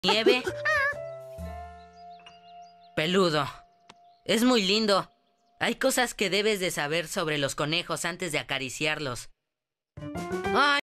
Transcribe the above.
Nieve. Peludo. Es muy lindo. Hay cosas que debes de saber sobre los conejos antes de acariciarlos. ¡Ay!